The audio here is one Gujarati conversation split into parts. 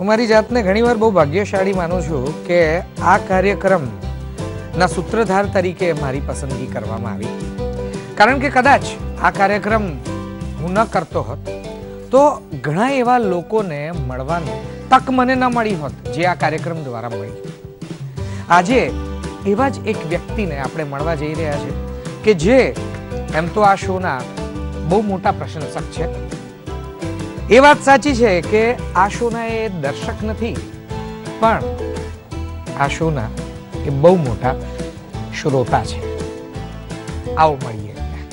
હું મારી જાતને ઘણીવાર બહુ ભાગ્યશાળી માનું છું કે આ કાર્યક્રમના સૂત્રધાર તરીકે મારી પસંદગી કરવામાં આવી. કારણ કે કદાચ આ કાર્યક્રમ હું ન કરતો હોત તો ઘણા એવા લોકોને મળવાની તક મને ન મળી હોત જે આ કાર્યક્રમ દ્વારા મળી. આજે એવા જ એક વ્યક્તિને આપણે મળવા જઈ રહ્યા છે કે જે એમ તો આ શોના બહુ મોટા પ્રશંસક છે. એ વાત સાચી છે કે આ શોના એ દર્શક નથી, પણ આ શોના એ બહુ મોટા શ્રોતા છે. આવો મળીએ.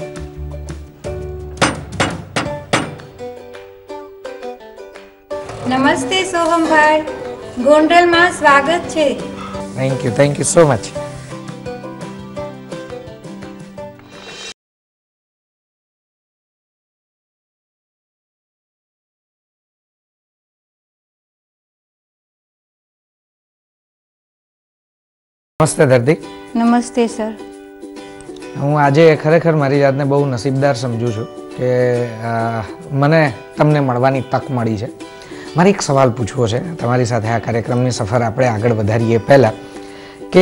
નમસ્તે સોહમભાઈ, ગોંડલમાં સ્વાગત છે. Thank you so much. નમસ્તે ધરતી. નમસ્તે સર. હું આજે ખરેખર મારી જાતને બહુ નસીબદાર સમજુ છું કે મને તમને મળવાની તક મળી છે. મારે એક સવાલ પૂછવો છે તમારી સાથે આ કાર્યક્રમની સફર આપણે આગળ વધારીએ પહેલાં કે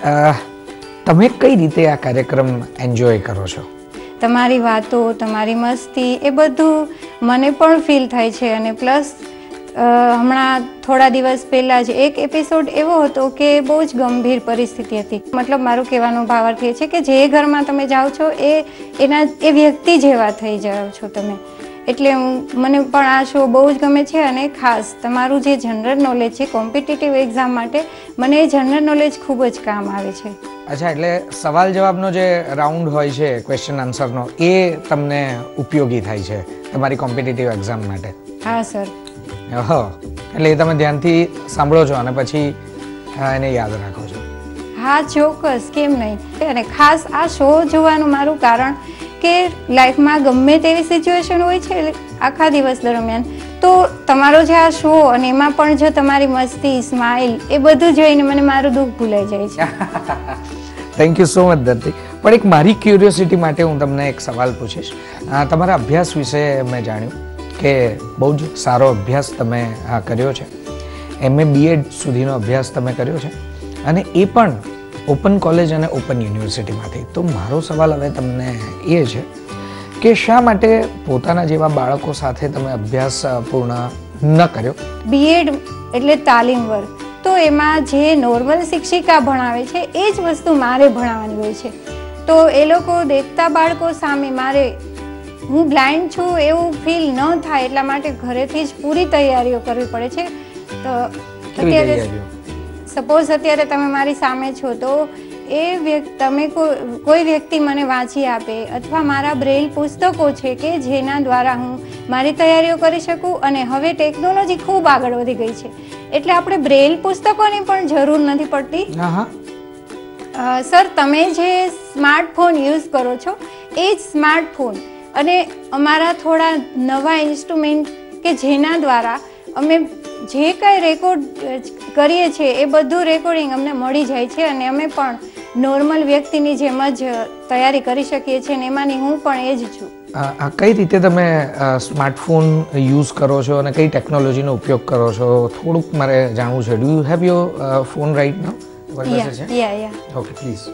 તમે કઈ રીતે આ કાર્યક્રમ એન્જોય કરો છો? તમારી વાતો, તમારી મસ્તી એ બધું મને પણ ફીલ થાય છે. અને પ્લસ હમણાં થોડા દિવસ પહેલાં જ એક એપિસોડ એવો હતો કે બહુ જ ગંભીર પરિસ્થિતિ હતી. મતલબ મારું કહેવાનો ભાવાર્થ એ છે કે જે ઘરમાં તમે જાઓ છો એ વ્યક્તિ જેવા થઈ જાઓ છો તમે. એટલે મને પણ આ શો બહુ જ ગમે છે. અને ખાસ તમારું જે જનરલ નોલેજ છે કોમ્પિટિટિવ એક્ઝામ માટે, મને એ જનરલ નોલેજ ખૂબ જ કામ આવે છે. અચ્છા, એટલે સવાલ જવાબનો જે રાઉન્ડ હોય છે ક્વેશ્ચન આન્સરનો, એ તમને ઉપયોગી થાય છે તમારી કોમ્પિટિટિવ એક્ઝામ માટે? હા સર. ઓહો, એટલે એ તમે ધ્યાનથી સાંભળો છો અને પછી એને યાદ રાખો છો? હા ચોક્કસ, કેમ નહીં. અને ખાસ આ શો જોવાનું મારું કારણ કે લાઈફમાં ગમે તેવી સિચ્યુએશન હોય છે આખા દિવસ દરમિયાન, તો તમારો જે આ શો અને એમાં પણ જો તમારી મસ્તી, સ્માઇલ એ બધું જોઈને મને મારું દુઃખ ભૂલાઈ જાય છે. થેન્ક યુ સો મચ ધરતી. પણ એક મારી ક્યુરિયોસિટી માટે હું તમને એક સવાલ પૂછીશ. તમારા અભ્યાસ વિશે મેં જાણ્યું કે બહુ જ સારો અભ્યાસ તમે કર્યો છે. MA BEd સુધીનો અભ્યાસ તમે કર્યો છે અને એ પણ ઓપન કોલેજ અને ઓપન યુનિવર્સિટીમાંથી. તો મારો સવાલ હવે તમને એ છે કે શા માટે પોતાના જેવા બાળકો સાથે તમે અભ્યાસ પૂર્ણ ન કર્યો? BEd એટલે તાલીમ વર્ગ, તો એમાં જે નોર્મલ શિક્ષિકા ભણાવે છે એ જ વસ્તુ મારે ભણાવવાની હોય છે. તો એ લોકો દેખતા બાળકો સામે મારે હું બ્લાઇન્ડ છું એવું ફીલ ન થાય એટલા માટે ઘરેથી જ પૂરી તૈયારીઓ કરવી પડે છે. તો અત્યારે સપોઝ અત્યારે તમે મારી સામે છો તો તમે કોઈ વ્યક્તિ મને વાંચી આપે અથવા મારા બ્રેલ પુસ્તકો છે કે જેના દ્વારા હું મારી તૈયારીઓ કરી શકું. અને હવે ટેકનોલોજી ખૂબ આગળ વધી ગઈ છે એટલે આપણે બ્રેલ પુસ્તકોની પણ જરૂર નથી પડતી. સર, તમે જે સ્માર્ટફોન યુઝ કરો છો એ જ સ્માર્ટફોન અને અમારા થોડા નવા ઇન્સ્ટ્રુમેન્ટ કે જેના દ્વારા અમે જે કાંઈ રેકોર્ડ કરીએ છીએ એ બધું રેકોર્ડિંગ અમને મળી જાય છે અને અમે પણ નોર્મલ વ્યક્તિની જેમ જ તૈયારી કરી શકીએ છીએ. અને એમાંની હું પણ એ જ છું. કઈ રીતે તમે સ્માર્ટફોન યુઝ કરો છો અને કઈ ટેકનોલોજીનો ઉપયોગ કરો છો થોડુંક મારે જાણવું છે. Do you have your phone right now? Okay, please.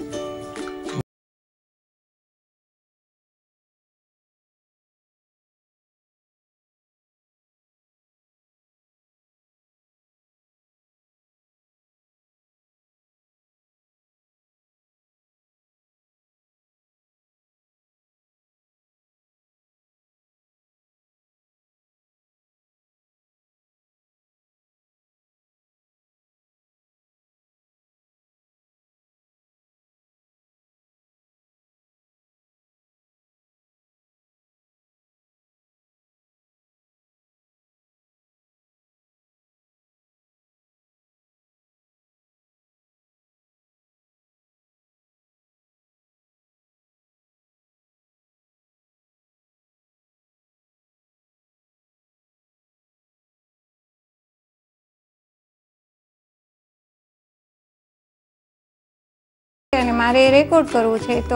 અને મારે રેકોર્ડ કરવું છે તો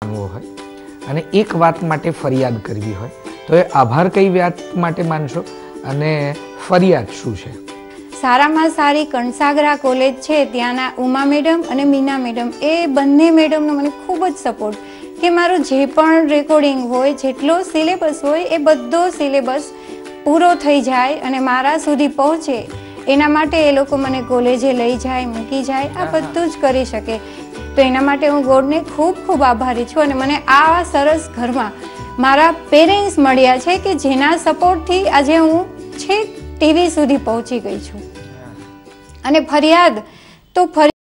માનવો હોય અને એક વાત માટે ફરિયાદ કરવી હોય તો એ આભાર કઈ વાત માટે માનશો અને ફરિયાદ શું છે? સારામાં સારી કણસાગરા કોલેજ છે ત્યાંના ઉમા મેડમ અને મીના મેડમ, એ બંને મેડમનો મને ખૂબ જ સપોર્ટ કે મારું જે પણ રેકોર્ડિંગ હોય, જેટલો સિલેબસ હોય એ બધો સિલેબસ પૂરો થઈ જાય અને મારા સુધી પહોંચે, એના માટે એ લોકો મને કોલેજે લઈ જાય, મૂકી જાય, આ બધું જ કરી શકે. તો એના માટે હું ગોડને ખૂબ ખૂબ આભારી છું. અને મને આ સરસ ઘરમાં મારા પેરેન્ટ્સ મળ્યા છે કે જેના સપોર્ટથી આજે હું છેક ટીવી સુધી પહોંચી ગઈ છું. અને ફરિયાદ તો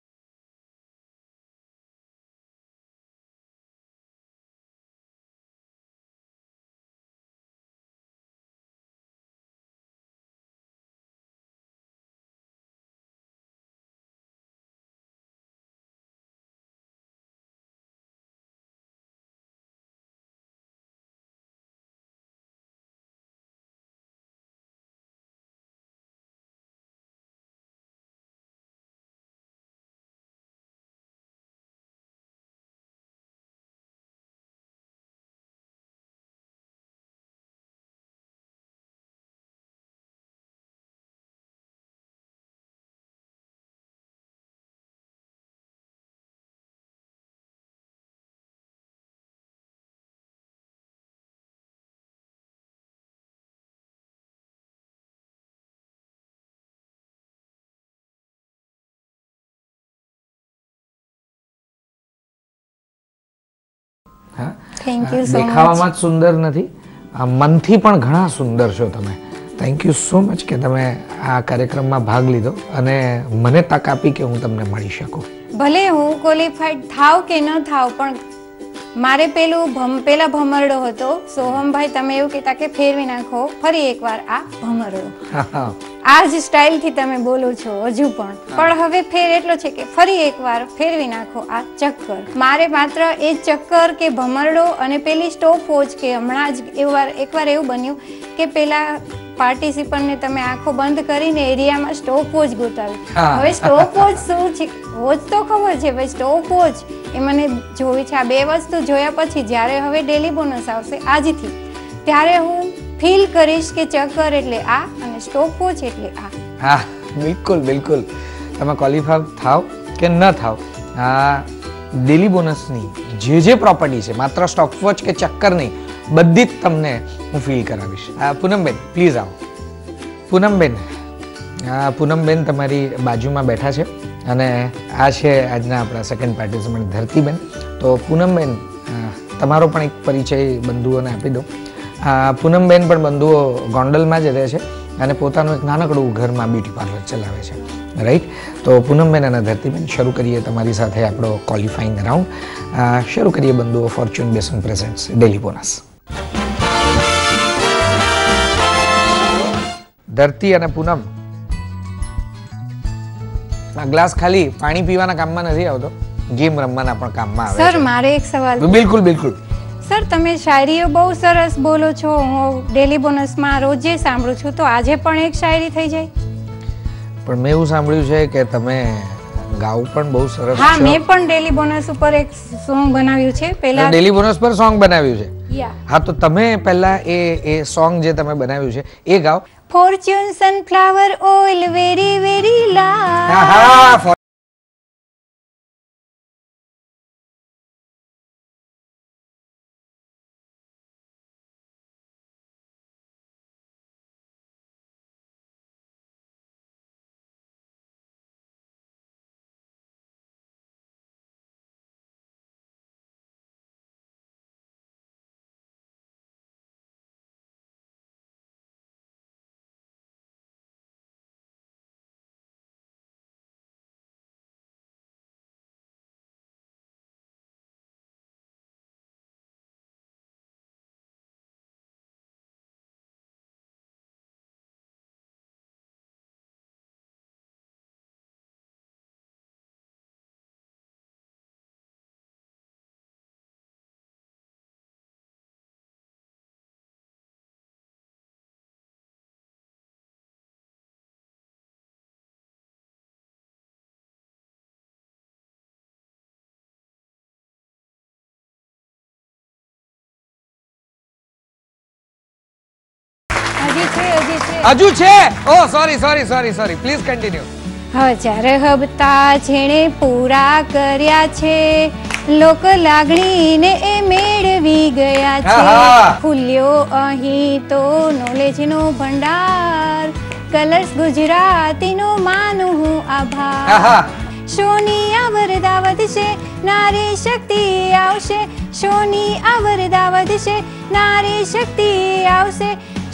થેન્ક યુ સો મચ. દેખાવામાં જ સુંદર નથી, મનથી પણ ઘણા સુંદર છો તમે. થેન્ક યુ સો મચ કે તમે આ કાર્યક્રમમાં ભાગ લીધો અને મને તક આપી કે હું તમને મળી શકું. ભલે હું ક્વોલિફાઈડ થાવ કે ન થાવ, પણ મારે પેલા ભમરડો હતો. સોહમભાઈ તમે એવું કહેતા કે ફેરવી નાખો ફરી એકવાર આ ભમરડો, આ જ સ્ટાઇલથી તમે બોલો છો હજુ પણ હવે ફેર એટલો છે કે ફરી એકવાર ફેરવી નાખો આ ચક્કર. મારે માત્ર એ ચક્કર કે ભમરડો અને પેલી સ્ટોપ વોચ, કે હમણાં જ એકવાર એવું બન્યું કે પેલા પાર્ટિસિપન્ટને તમે આંખો બંધ કરીને એરિયામાં સ્ટોપ વોચ ગોતાવી. હવે સ્ટોપ વોચ શું છે? વોચ તો ખબર છે, ભાઈ સ્ટોપ વોચ એ મને જોવી છે. આ બે વસ્તુ જોયા પછી જ્યારે હવે ડેલી બોનસ આવશે આજથી, ત્યારે હું ફીલ કરીશ કે ચક્કર એટલે આ અને સ્ટોપ વોચ એટલે આ. હા, બિલકુલ બિલકુલ. તમે ક્વોલિફાઈ થાવ કે ન થાવ, આ ડેલી બોનસની જે પ્રોપર્ટી છે, માત્ર સ્ટોપ વોચ કે ચક્કર નહીં, બધી જ તમને હું ફીલ કરાવીશ. પૂનમબેન પ્લીઝ આવો. પૂનમબેન તમારી બાજુમાં બેઠા છે અને આ છે આજના આપણા સેકન્ડ પાર્ટિસિપન્ટ ધરતીબેન. તો પૂનમબેન, તમારો પણ એક પરિચય બંધુઓને આપી દો. પૂનમબેન પણ બંધુઓ ગોંડલમાં જ રહે છે અને પોતાનું એક નાનકડું ઘરમાં બ્યુટી પાર્લર ચલાવે છે, રાઈટ? તો પૂનમબેન અને ધરતીબેન, શરૂ કરીએ તમારી સાથે આપણો ક્વોલિફાઈંગ રાઉન્ડ. શરૂ કરીએ બંધુઓ. Fortune besan presents daily bonus. Dharti અને પૂનમ, આ ગ્લાસ ખાલી પાણી પીવાના કામમાં નથી આવતો, ગેમ રમવાના પણ કામમાં આવે છે. સર મારે એક સવાલ. બિલકુલ બિલકુલ. સર તમે શાયરીઓ બહુ સરસ બોલો છો, હું ડેલી બોનસમાં રોજે સાંભળું છું, તો આજે પણ એક શાયરી થઈ જાય? પણ મેં એવું સાંભળ્યું છે કે તમે ગાવ પણ બહુ સરસ છો. હા, મેં પણ ડેલી બોનસ ઉપર એક સોંગ બનાવ્યું છે. પહેલા ડેલી બોનસ પર સોંગ બનાવ્યું છે? યા. હા, તો તમે પહેલા એ સોંગ જે તમે બનાવ્યું છે એ ગાઓ. Fortune sunflower oil very very light. હા. હજુ છે. ઓ સોરી પ્લીઝ કન્ટિન્યુ. 1000 હપ્તા જેણે પૂરા કર્યા છે, લોક લાગણીને એ મેળવી ગયા છે. ફૂલ્યો અહીં તો નોલેજનો ભંડાર, કલર્સ ગુજરાતીનો માનું હું આભાર. શોની આવરદા વધશે, નારી શક્તિ આવશે. શોની આવરદા વધશે, નારી શક્તિ આવશે.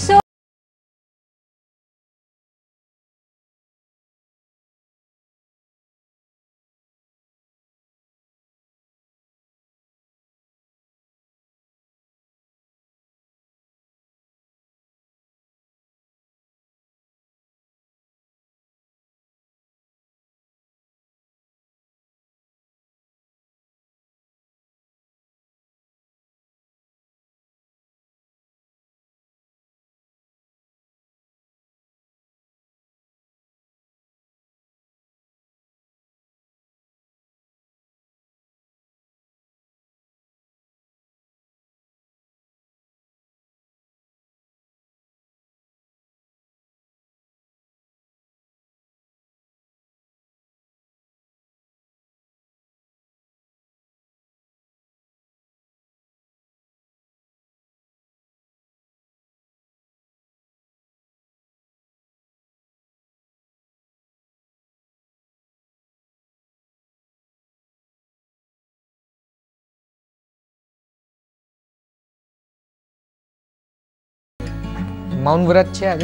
મૌન વ્રત છે આજે.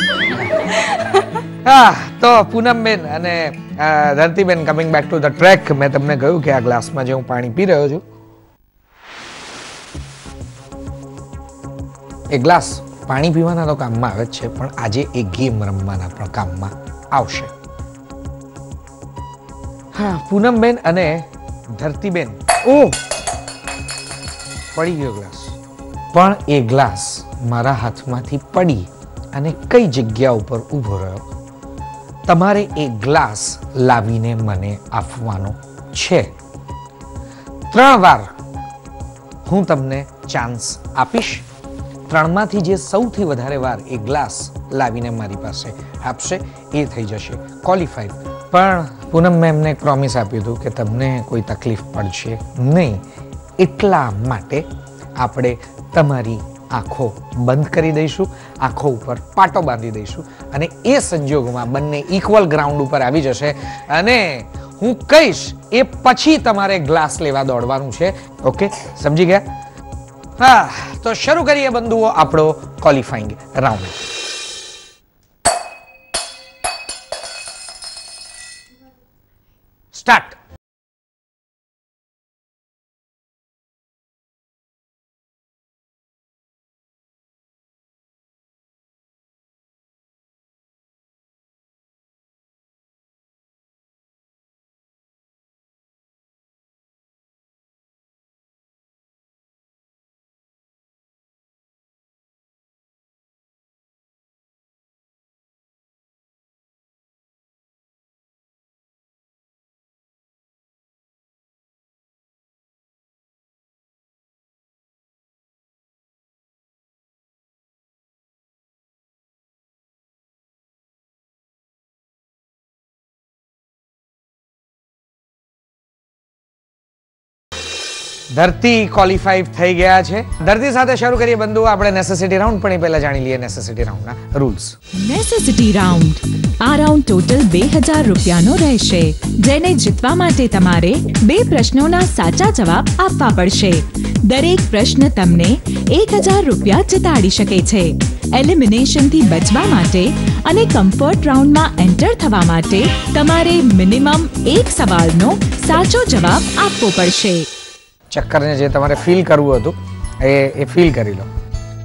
હા, તો પૂનમબેન અને ધરતીબેન, coming back to the track, મેં તમને કહ્યું કે આ ગ્લાસમાં જે હું પાણી પી રહ્યો છું એ ગ્લાસ પાણી પીવાના તો કામમાં આવે જ છે, પણ આજે એ ગેમ રમવાના પણ કામમાં આવશે. હા, પૂનમબેન અને ધરતીબેન, ઓ પડી ગયો ગ્લાસ, પણ એ ગ્લાસ મારા હાથમાંથી પડી અને કઈ જગ્યા ઉપર ઊભો રહ્યો, તમારે એ ગ્લાસ લાવીને મને આપવાનો છે. 3 વાર હું તમને ચાન્સ આપીશ. 3માંથી જે સૌથી વધારે વાર એ ગ્લાસ લાવીને મારી પાસે આપશે એ થઈ જશે ક્વોલિફાઈડ. પણ પૂનમ મેમને એક પ્રોમિસ આપ્યું હતું કે તમને કોઈ તકલીફ પડશે નહીં, એટલા માટે આપણે તમારી આંખો બંધ કરી દઈશું, આંખો ઉપર પાટો બાંધી દઈશું અને એ સંજોગોમાં બંને ઇક્વલ ગ્રાઉન્ડ ઉપર આવી જશે અને હું કહીશ એ પછી તમારે ગ્લાસ લેવા દોડવાનું છે. ઓકે, સમજી ગયા? હા, તો શરૂ કરીએ બંધુઓ આપણો qualifying round. Start. Dharti qualify થઈ ગયા છે. ધરતી સાથે શરૂ કરીએ બંધુઓ આપણે નેસેસિટી રાઉન્ડ, પણ એ પહેલા જાણી લઈએ નેસેસિટી રાઉન્ડના રૂલ્સ. Necessity round. આ રાઉન્ડ ટોટલ 2000 રૂપિયાનો રહેશે, જેને જીતવા માટે તમારે 2 પ્રશ્નોના સાચા જવાબ આપવા પડશે. દરેક પ્રશ્ન તમને 1000 રૂપિયા જીતાડી શકે છે. એલિમિનેશનથી બચવા માટે અને કમ્ફર્ટ રાઉન્ડમાં એન્ટર થવા માટે તમારે મિનિમમ 1 સવાલનો સાચો જવાબ આપવો પડશે. ચક્કરને જે તમારે ફીલ કરવું હતું એ ફીલ કરી લો.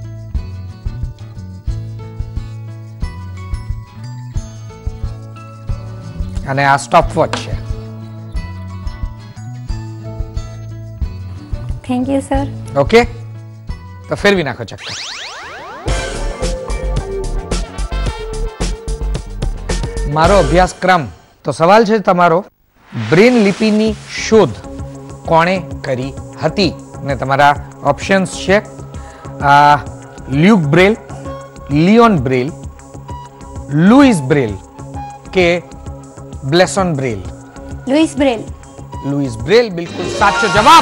અને આ સ્ટોપ વોચ છે. Thank you sir. ઓકે, તો ફેરવી નાખો ચક્કર. મારો અભ્યાસક્રમ. તો સવાલ છે તમારો, બ્રેન લિપિની શોધ કોણે કરી હતી? ને તમારા ઓપ્શન્સ છે Luke Braille, Leon Braille, Louis Braille के ब्लेसोन Braille? Louis Braille. Louis Braille बिल्कुल साचो जवाब.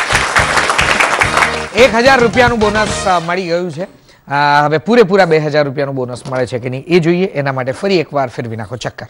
1000 રૂપિયાનું બોનસ મળી ગયું છે. હવે પૂરેપૂરા 2000 રૂપિયાનું બોનસ મળે છે કે નહીં એ જોઈએ. એના માટે ફરી એકવાર ફેરવી નાખો ચક્કર.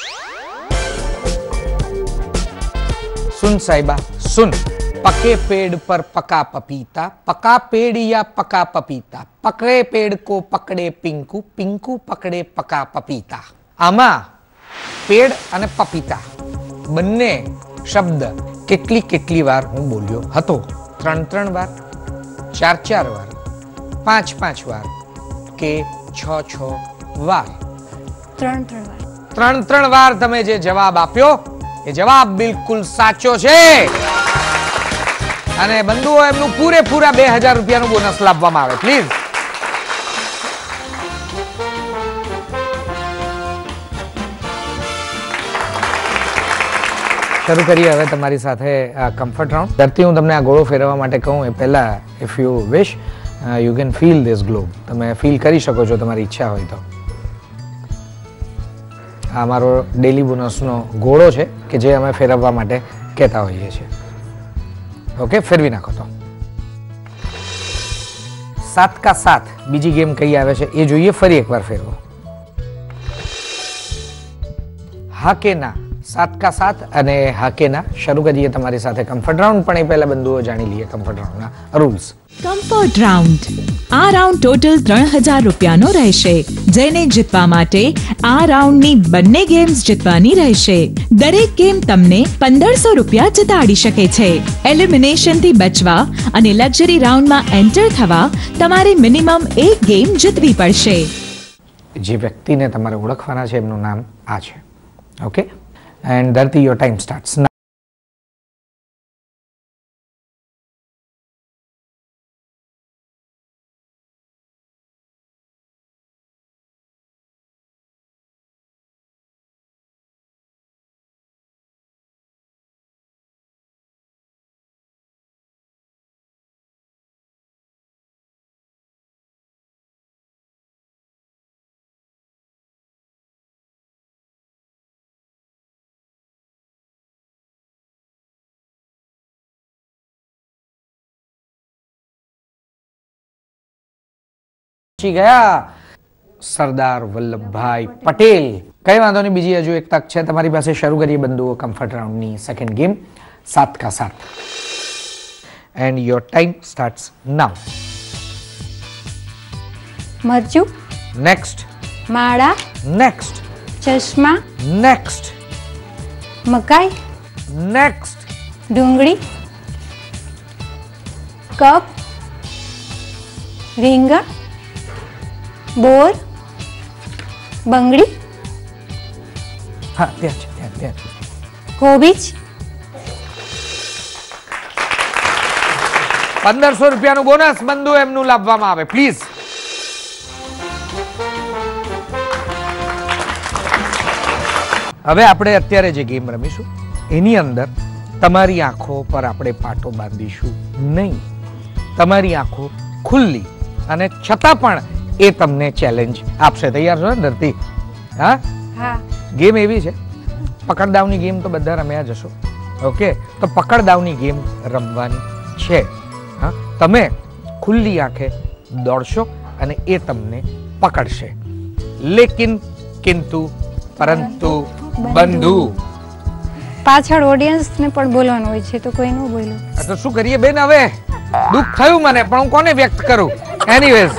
सुन साहिबा सुन, पके पेड़ पर पका पपीता, पका पेड़ या पका पपीता, पकड़े पेड़ को पकड़े पिंकू, पिंकू पकड़े पका पपीता. आमा पेड़ અને પપીતા બંને શબ્દ કેટલી કેટલી વાર હું બોલ્યો હતો? 3 વાર, 4 વાર, 5 વાર કે 6 વાર? 3 વાર તમે જે જવાબ આપ્યો એ જવાબ બિલકુલ સાચો છે. અને બંધુઓ એમનું પૂરેપૂરા 2000 રૂપિયાનું બોનસ લાવવામાં આવે પ્લીઝ. શરૂ કરીએ હવે તમારી સાથે કમ્ફર્ટ રાઉન્ડ. ધરતી હું તમને આ ગોળો ફેરવવા માટે કહું એ પહેલા if you wish you can feel this globe. તમે ફીલ કરી શકો છો તમારી ઈચ્છા હોય તો. આ અમારો ડેલી બોનસનો ગોળો છે કે જે અમે ફેરવવા માટે કહેતા હોઈએ છીએ. ઓકે, ફેરવી નાખો તો. 7 का 7 બીજી ગેમ કઈ આવે છે એ જોઈએ. ફરી એકવાર ફેરવો. હા કે ના, 7 का 7 અને હા કે ના. શરૂ કરીએ તમારી સાથે કમ્ફર્ટ રાઉન્ડ. પણ એ પહેલા બંધુઓ જાણી લઈએ કમ્ફર્ટ રાઉન્ડના રૂલ્સ. Comfort round. આ રાઉન્ડ ટોટલ 3000 રૂપિયાનો રહેશે, જેને જીતવા માટે આ રાઉન્ડની બંને ગેમ્સ જીતવાની રહેશે. દરેક ગેમ તમને 1500 રૂપિયા જીતાડી શકે છે. એલિમિનેશનથી બચવા અને લક્ઝરી રાઉન્ડમાં એન્ટર થવા તમારે મિનિમમ એક ગેમ જીતવી પડશે. જે વ્યક્તિને તમારે ઓળખવાના છે એમનું નામ આ છે. Okay, and Dharti your time starts. ગયા સરદાર વલ્લભભાઈ પટેલ. કઈ વાંધો નહીં, બીજી હજુ એક તક છે તમારી પાસે. શરૂ કરીએ બંધુઓ કમ્ફર્ટ રાઉન્ડની સેકન્ડ ગેમ 7 का 7 and your time starts now. મરચું. નેક્સ્ટ. માળા. નેક્સ્ટ. ચશ્મા. નેક્સ્ટ. મકાઈ. નેક્સ્ટ. ડુંગળી. કપ. રીંગણ. બોર. બંગડી. હા, ત્યાં છે, ત્યાં. કોબીજ. 1500 રૂપિયાનું બોનસ બંધુ એમનું લાવવામાં આવે પ્લીઝ. હવે આપણે અત્યારે જે ગેમ રમીશું એની અંદર તમારી આંખો પર આપણે પાટો બાંધીશું નહીં. તમારી આંખો ખુલ્લી અને છતાં પણ એ તમને ચેલેન્જ આપશે. તૈયાર છો ને ધરતી? હા, ગેમ એવી છે, પકડદાવની ગેમ તો બધા રમ્યા જશો. ઓકે, તો પકડદાવની ગેમ રમવાની છે. હા, તમે ખુલ્લી આંખે દોડશો અને એ તમને પકડશે. લેકિન કિંતુ પરંતુ બંધુ પાછળ ઓડિયન્સ ને પણ બોલવાનું હોય છે તો કોઈ ન બોલ્યું તો શું કરીએ બેન? હવે દુઃખ થયું મને, પણ હું કોને વ્યક્ત કરું? એનીવેઝ,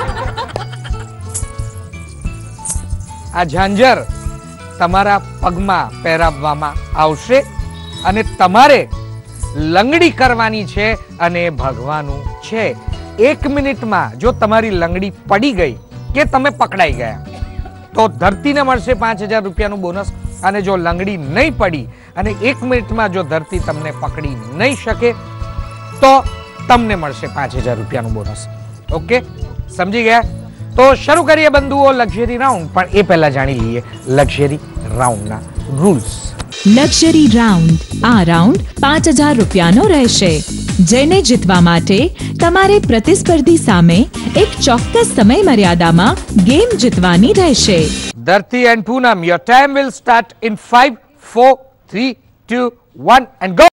આ ઝાંઝર તમારા પગમાં પહેરાવવામાં આવશે અને તમારે લંગડી કરવાની છે અને ભાગવાનું છે. 1 મિનિટમાં જો તમારી લંગડી પડી ગઈ કે તમે પકડાઈ ગયા તો ધરતીને મળશે 5000 રૂપિયાનું બોનસ. અને જો લંગડી નહીં પડી અને 1 મિનિટમાં જો ધરતી તમને પકડી નહીં શકે તો તમને મળશે 5000 રૂપિયાનું બોનસ. ઓકે, સમજી ગયા? તો શરૂ કરીએ બંધુઓ લક્ઝરી રાઉન્ડ. પણ એ પહેલા જાણી લઈએ લક્ઝરી રાઉન્ડના રૂલ્સ. લક્ઝરી રાઉન્ડ આ રાઉન્ડ 5000 રૂપિયાનો રહેશે, જેને જીતવા માટે તમારે પ્રતિસ્પર્ધી સામે એક ચોક્કસ સમય મર્યાદામાં ગેમ જીતવાની રહેશે. Dharti and Poonam, your time will start in 5, 4, 3, 2, 1 and go.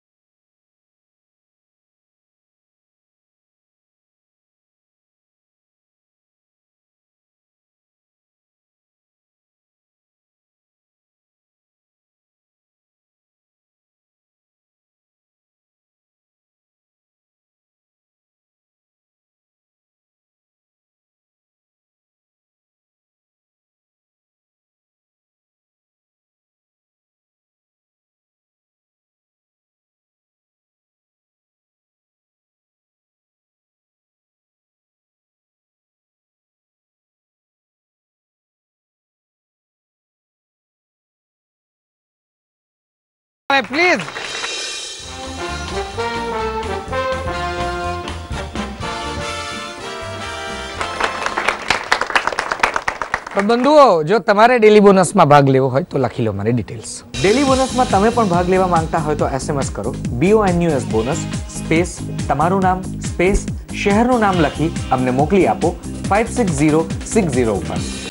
Please. તો બંધુઓ, જો તમારે ડેલી બોનસમાં ભાગ લેવો હોય તો લખી લો મારી ડિટેલ્સ. ડેલી બોનસમાં તમે પણ ભાગ લેવા માંગતા હોય તો SMS કરો BONUS બોનસ સ્પેસ તમારું નામ સ્પેસ શહેરનું નામ લખી અમને મોકલી આપો 56060 ઉપર.